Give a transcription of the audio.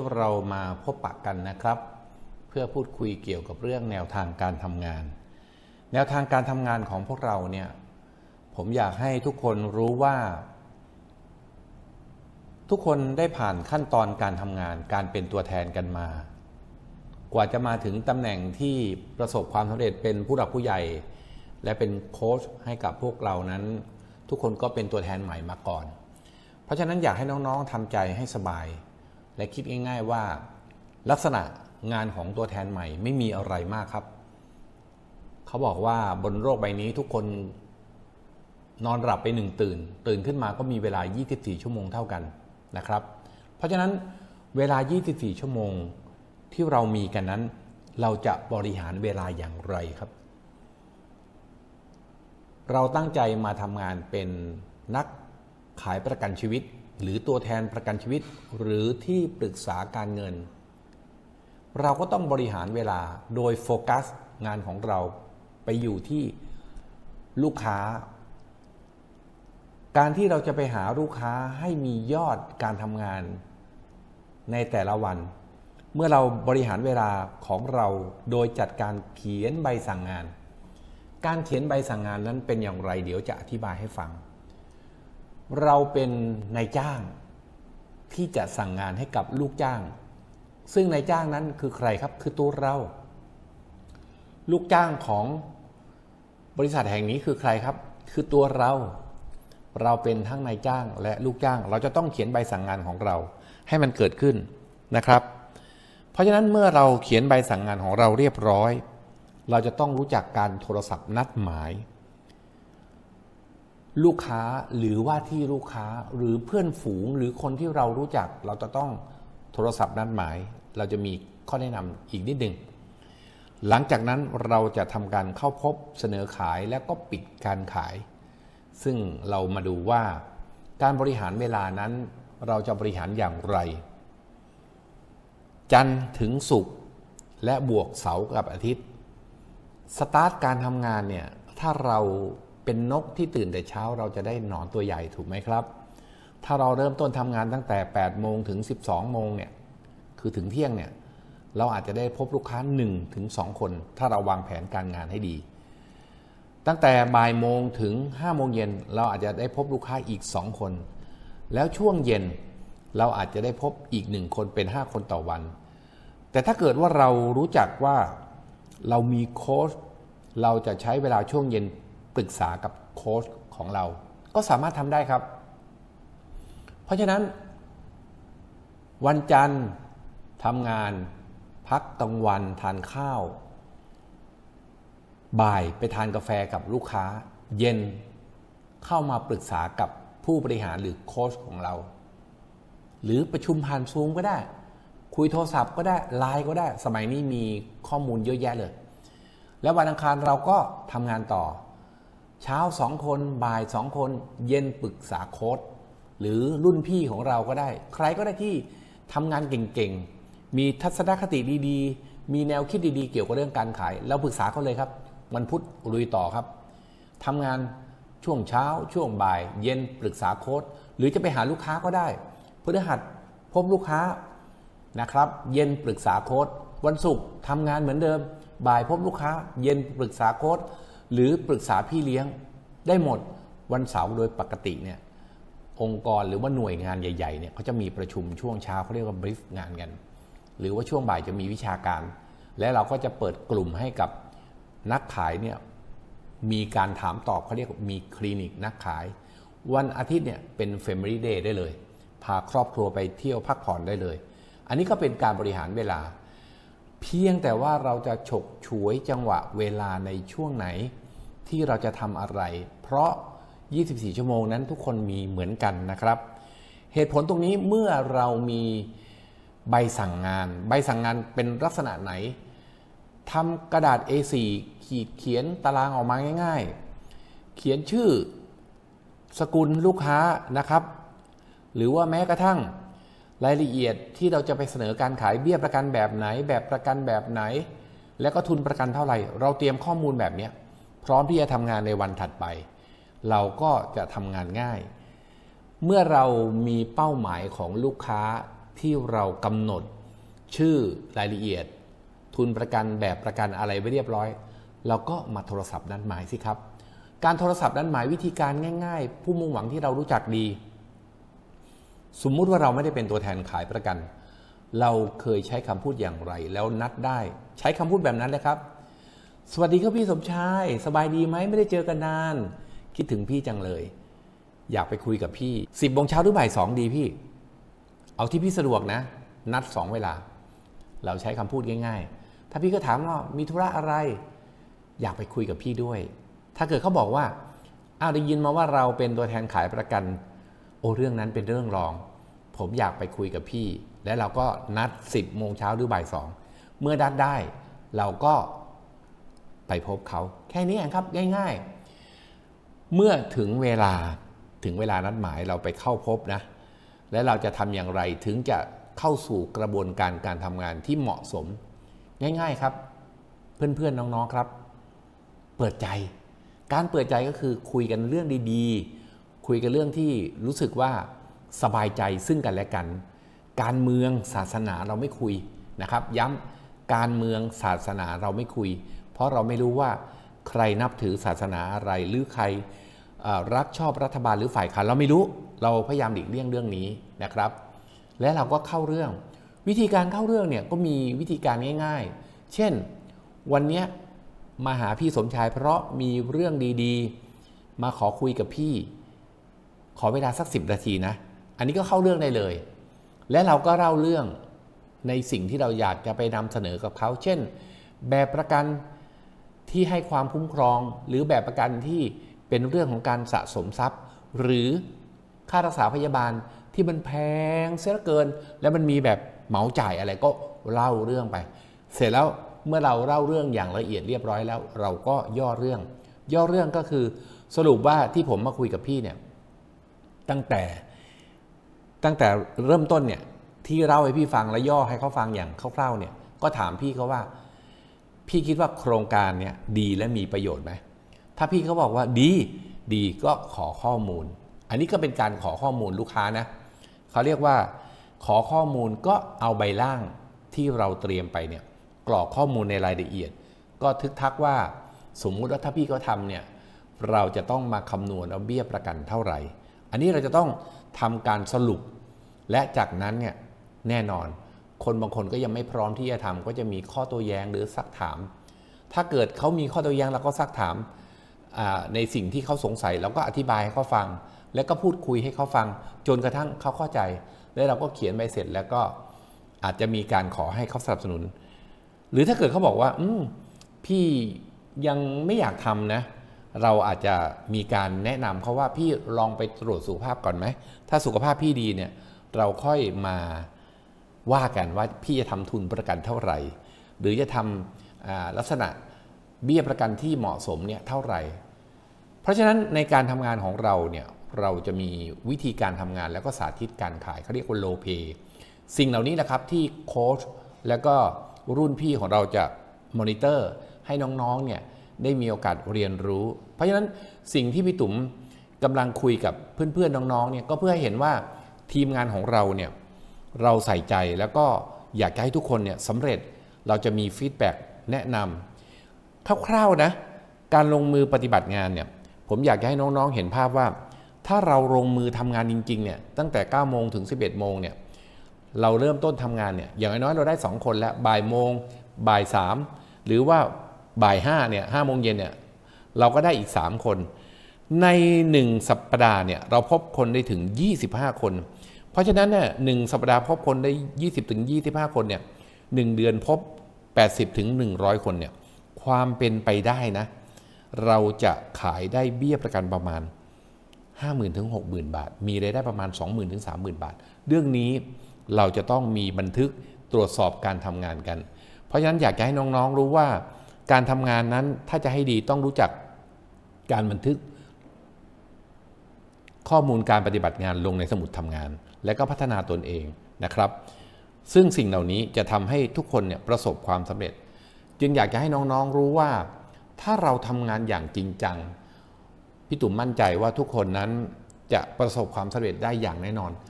เรามาพบปะกันนะครับเพื่อพูดคุยเกี่ยวกับเรื่องแนวทางการทำงานแนวทางการทำงานของพวกเราเนี่ยผมอยากให้ทุกคนรู้ว่าทุกคนได้ผ่านขั้นตอนการทำงานการเป็นตัวแทนกันมากว่าจะมาถึงตำแหน่งที่ประสบความสำเร็จเป็นผู้หลักผู้ใหญ่และเป็นโค้ชให้กับพวกเรานั้นทุกคนก็เป็นตัวแทนใหม่มาก่อนเพราะฉะนั้นอยากให้น้องๆทำใจให้สบายและคิดง่ายๆว่าลักษณะงานของตัวแทนใหม่ไม่มีอะไรมากครับเขาบอกว่าบนโลกใบนี้ทุกคนนอนหลับไปตื่นขึ้นมาก็มีเวลา24ชั่วโมงเท่ากันนะครับเพราะฉะนั้นเวลา24ชั่วโมงที่เรามีกันนั้นเราจะบริหารเวลาอย่างไรครับเราตั้งใจมาทำงานเป็นนักขายประกันชีวิตหรือตัวแทนประกันชีวิตหรือที่ปรึกษาการเงินเราก็ต้องบริหารเวลาโดยโฟกัสงานของเราไปอยู่ที่ลูกค้าการที่เราจะไปหาลูกค้าให้มียอดการทำงานในแต่ละวันเมื่อเราบริหารเวลาของเราโดยจัดการเขียนใบสั่งงานการเขียนใบสั่งงานนั้นเป็นอย่างไรเดี๋ยวจะอธิบายให้ฟังเราเป็นนายจ้างที่จะสั่งงานให้กับลูกจ้างซึ่งนายจ้างนั้นคือใครครับคือตัวเราลูกจ้างของบริษัทแห่งนี้คือใครครับคือตัวเราเป็นทั้งนายจ้างและลูกจ้างเราจะต้องเขียนใบสั่งงานของเราให้มันเกิดขึ้นนะครับเพราะฉะนั้นเมื่อเราเขียนใบสั่งงานของเราเรียบร้อยเราจะต้องรู้จักการโทรศัพท์นัดหมายลูกค้าหรือว่าที่ลูกค้าหรือเพื่อนฝูงหรือคนที่เรารู้จักเราจะต้องโทรศัพท์นัดหมายเราจะมีข้อแนะนำอีกนิดหนึ่งหลังจากนั้นเราจะทำการเข้าพบเสนอขายและก็ปิดการขายซึ่งเรามาดูว่าการบริหารเวลานั้นเราจะบริหารอย่างไรจันทร์ถึงศุกร์และบวกเสาร์กับอาทิตย์สตาร์ทการทำงานเนี่ยถ้าเราเป็นนกที่ตื่นแต่เช้าเราจะได้หนอนตัวใหญ่ถูกไหมครับถ้าเราเริ่มต้นทำงานตั้งแต่8 โมงถึง12 โมงเนี่ยคือถึงเที่ยงเนี่ยเราอาจจะได้พบลูกค้า1 ถึง 2 คนถ้าเราวางแผนการงานให้ดีตั้งแต่บ่ายโมงถึง5 โมงเย็นเราอาจจะได้พบลูกค้าอีก2 คนแล้วช่วงเย็นเราอาจจะได้พบอีก1 คนเป็น5 คนต่อวันแต่ถ้าเกิดว่าเรารู้จักว่าเรามีโค้ชเราจะใช้เวลาช่วงเย็นปรึกษากับโค้ชของเราก็สามารถทำได้ครับเพราะฉะนั้นวันจันทร์ทำงานพักกลางวันทานข้าวบ่ายไปทานกาแฟกับลูกค้าเย็นเข้ามาปรึกษากับผู้บริหารหรือโค้ชของเราหรือประชุมผ่านซูมก็ได้คุยโทรศัพท์ก็ได้ไลน์ก็ได้สมัยนี้มีข้อมูลเยอะแยะเลยแล้ววันอังคารเราก็ทำงานต่อเช้า2 คนบ่าย2 คนเย็นปรึกษาโค้ชหรือรุ่นพี่ของเราก็ได้ใครก็ได้ที่ทำงานเก่งๆมีทัศนคติดีๆมีแนวคิดดีๆเกี่ยวกับเรื่องการขายแล้วปรึกษาเขาเลยครับวันพุธลุยต่อครับทำงานช่วงเช้าช่วงบ่ายเย็นปรึกษาโค้ชหรือจะไปหาลูกค้าก็ได้พฤหัสพบลูกค้านะครับเย็นปรึกษาโค้ชวันศุกร์ทำงานเหมือนเดิมบ่ายพบลูกค้าเย็นปรึกษาโค้ชหรือปรึกษาพี่เลี้ยงได้หมดวันเสาร์โดยปกติเนี่ยองค์กรหรือว่าหน่วยงานใหญ่ๆเนี่ยเขาจะมีประชุมช่วงเช้าเขาเรียกว่าบรีฟงานกันหรือว่าช่วงบ่ายจะมีวิชาการและเราก็จะเปิดกลุ่มให้กับนักขายเนี่ยมีการถามตอบเขาเรียกมีคลินิกนักขายวันอาทิตย์เนี่ยเป็น Family Day ได้เลยพาครอบครัวไปเที่ยวพักผ่อนได้เลยอันนี้ก็เป็นการบริหารเวลาเพียงแต่ว่าเราจะฉกฉวยจังหวะเวลาในช่วงไหนที่เราจะทำอะไรเพราะ24 ชั่วโมงนั้นทุกคนมีเหมือนกันนะครับเหตุผลตรงนี้เมื่อเรามีใบสั่งงานเป็นลักษณะไหนทำกระดาษ A4 ขีดเขียนตารางออกมาง่ายๆเขียนชื่อสกุลลูกค้านะครับหรือว่าแม้กระทั่งรายละเอียดที่เราจะไปเสนอการขายเบี้ยประกันแบบไหนแบบประกันแบบไหนและก็ทุนประกันเท่าไหร่เราเตรียมข้อมูลแบบนี้พร้อมที่จะทำงานในวันถัดไปเราก็จะทำงานง่ายเมื่อเรามีเป้าหมายของลูกค้าที่เรากำหนดชื่อรายละเอียดทุนประกันแบบประกันอะไรไว้เรียบร้อยเราก็มาโทรศัพท์นัดหมายสิครับการโทรศัพท์นัดหมายวิธีการง่ายๆผู้มุ่งหวังที่เรารู้จักดีสมมุติว่าเราไม่ได้เป็นตัวแทนขายประกันเราเคยใช้คำพูดอย่างไรแล้วนัดได้ใช้คำพูดแบบนั้นเลยครับสวัสดีครับพี่สมชายสบายดีไหมไม่ได้เจอกันนานคิดถึงพี่จังเลยอยากไปคุยกับพี่10 โมงเช้าหรือบ่าย 2ดีพี่เอาที่พี่สะดวกนะนัด2 เวลาเราใช้คำพูดง่ายๆถ้าพี่ก็ถามว่ามีธุระอะไรอยากไปคุยกับพี่ด้วยถ้าเกิดเขาบอกว่าได้ยินมาว่าเราเป็นตัวแทนขายประกันเรื่องนั้นเป็นเรื่องรองผมอยากไปคุยกับพี่และเราก็นัด10 โมงเช้าหรือบ่าย 2เมื่อนัดได้เราก็ไปพบเขาแค่นี้เองครับง่ายๆเมื่อถึงเวลานัดหมายเราไปเข้าพบนะและเราจะทำอย่างไรถึงจะเข้าสู่กระบวนการการทำงานที่เหมาะสมง่ายๆครับเพื่อนๆน้องๆครับเปิดใจการเปิดใจก็คือคุยกันเรื่องดีๆคุยกันเรื่องที่รู้สึกว่าสบายใจซึ่งกันและกันการเมืองศาสนาเราไม่คุยนะครับย้ำการเมืองศาสนาเราไม่คุยเพราะเราไม่รู้ว่าใครนับถือศาสนาอะไรหรือใครรักชอบรัฐบาลหรือฝ่ายค้านเราไม่รู้เราพยายามหลีกเลี่ยงเรื่องนี้นะครับและเราก็เข้าเรื่องวิธีการเข้าเรื่องเนี่ยก็มีวิธีการง่ายๆเช่นวันนี้มาหาพี่สมชายเพราะมีเรื่องดีๆมาขอคุยกับพี่ขอเวลาสัก10 นาทีนะอันนี้ก็เข้าเรื่องได้เลยและเราก็เล่าเรื่องในสิ่งที่เราอยากจะไปนำเสนอกับเขาเช่นแบบประกันที่ให้ความคุ้มครองหรือแบบประกันที่เป็นเรื่องของการสะสมทรัพย์หรือค่ารักษาพยาบาลที่มันแพงเสียเหลือเกินแล้วมันมีแบบเหมาจ่ายอะไรก็เล่าเรื่องไปเสร็จแล้วเมื่อเราเล่าเรื่องอย่างละเอียดเรียบร้อยแล้วเราก็ย่อเรื่องก็คือสรุปว่าที่ผมมาคุยกับพี่เนี่ยตั้งแต่เริ่มต้นเนี่ยที่เล่าให้พี่ฟังและย่อให้เขาฟังอย่างคร่าวๆเนี่ยก็ถามพี่เขาว่าพี่คิดว่าโครงการเนี่ยดีและมีประโยชน์ไหมถ้าพี่เขาบอกว่าดีก็ขอข้อมูลอันนี้ก็เป็นการขอข้อมูลลูกค้านะเขาเรียกว่าขอข้อมูลก็เอาใบล่างที่เราเตรียมไปเนี่ยกรอกข้อมูลในรายละเอียดก็ทึกทักว่าสมมุติว่าถ้าพี่เขาทำเนี่ยเราจะต้องมาคำนวณเอาเบี้ยประกันเท่าไหร่อันนี้เราจะต้องทำการสรุปและจากนั้นเนี่ยแน่นอนคนบางคนก็ยังไม่พร้อมที่จะทำก็จะมีข้อโต้แย้งหรือซักถามถ้าเกิดเขามีข้อโต้แย้งเราก็ซักถามในสิ่งที่เขาสงสัยเราก็อธิบายให้เขาฟังแล้วก็พูดคุยให้เขาฟังจนกระทั่งเขาเข้าใจแล้วเราก็เขียนใบเสร็จแล้วก็อาจจะมีการขอให้เขาสนับสนุนหรือถ้าเกิดเขาบอกว่าพี่ยังไม่อยากทำนะเราอาจจะมีการแนะนำเขาว่าพี่ลองไปตรวจสุขภาพก่อนไหมถ้าสุขภาพพี่ดีเนี่ยเราค่อยมาว่ากันว่าพี่จะทำทุนประกันเท่าไหร่หรือจะทำลักษณะเบี้ยประกันที่เหมาะสมเนี่ยเท่าไหร่เพราะฉะนั้นในการทำงานของเราเนี่ยเราจะมีวิธีการทำงานแล้วก็สาธิตการขายเขาเรียกว่าโลเพสิ่งเหล่านี้แหละครับที่โค้ชแล้วก็รุ่นพี่ของเราจะมอนิเตอร์ให้น้องๆเนี่ยได้มีโอกาสเรียนรู้เพราะฉะนั้นสิ่งที่พี่ตุ๋มกำลังคุยกับเพื่อนๆน้องๆเนี่ยก็เพื่อให้เห็นว่าทีมงานของเราเนี่ยเราใส่ใจแล้วก็อยากให้ทุกคนเนี่ยสำเร็จเราจะมีฟีดแบ็กแนะนำคร่าวๆนะการลงมือปฏิบัติงานเนี่ยผมอยากให้น้องๆเห็นภาพว่าถ้าเราลงมือทำงานจริงๆเนี่ยตั้งแต่9 โมงถึง 11 โมงเนี่ยเราเริ่มต้นทำงานเนี่ยอย่างน้อยเราได้2 คนแล้วบ่ายโมงบ่าย3หรือว่าบ่าย5เนี่ย5 โมงเย็นเนี่ยเราก็ได้อีก3 คนใน1 สัปดาห์เนี่ยเราพบคนได้ถึง25 คนเพราะฉะนั้นเนี่ย1 สัปดาห์พบคนได้20 ถึง 25 คนเนี่ย1 เดือนพบ80 ถึง 100 คนเนี่ยความเป็นไปได้นะเราจะขายได้เบี้ยประกันประมาณ 50,000 ถึง 60,000 บาทมีรายได้ประมาณ 20,000 ถึง 30,000 บาทเรื่องนี้เราจะต้องมีบันทึกตรวจสอบการทำงานกันเพราะฉะนั้นอยากจะให้น้องๆรู้ว่าการทำงานนั้นถ้าจะให้ดีต้องรู้จักการบันทึกข้อมูลการปฏิบัติงานลงในสมุดทำงานและก็พัฒนาตนเองนะครับซึ่งสิ่งเหล่านี้จะทำให้ทุกคนเนี่ยประสบความสำเร็จจึงอยากจะให้น้องๆรู้ว่าถ้าเราทำงานอย่างจริงจังพี่ตุ๋มมั่นใจว่าทุกคนนั้นจะประสบความสำเร็จได้อย่างแน่นอน